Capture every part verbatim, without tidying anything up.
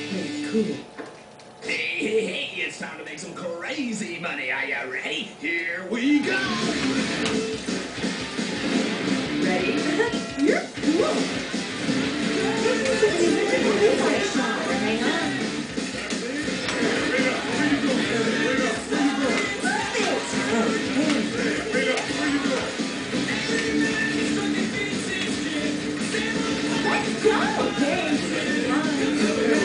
Hey, cool. Hey, hey, hey, it's time to make some crazy money. Are you ready? Here we go! Ready? You're cool. Hang on. Let's go! Okay.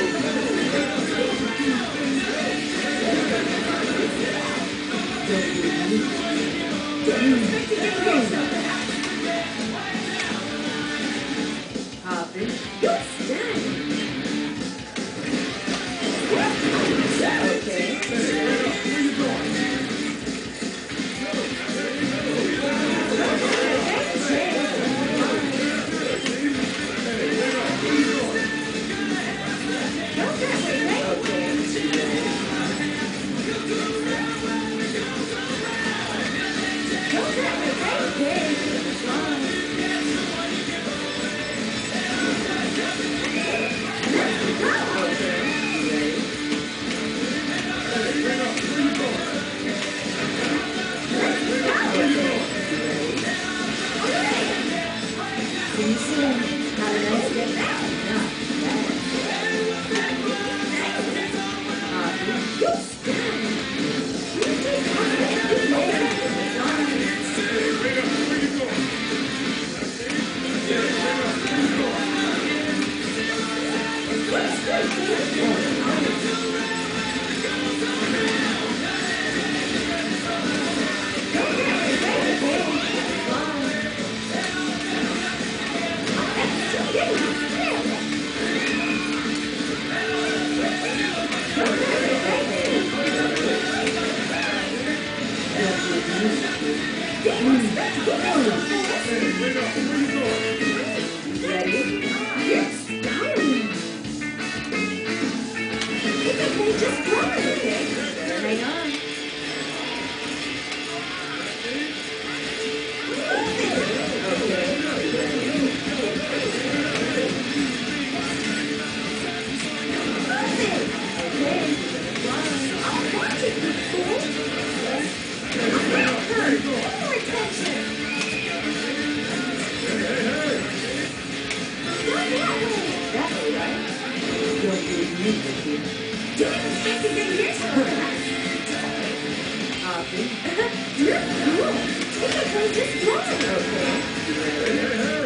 Copy. Good stuff. See you soon. Have a nice day. Yeah. Copy. Good stuff. Ready? You're styling. It's okay, just try it, okay? Hang on. You're cool. It's okay, just try it, okay?